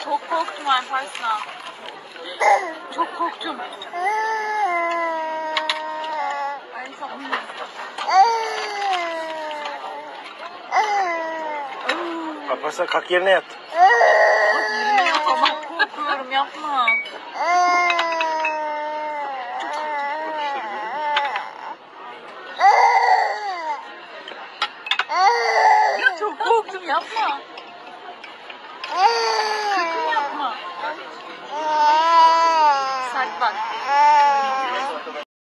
Çok korktum Alparslan. Çok korktum. Alparslan kalk yerine yat. Yerine yatamam. Korkuyorum, yapma. Ya çok korktum, yapma.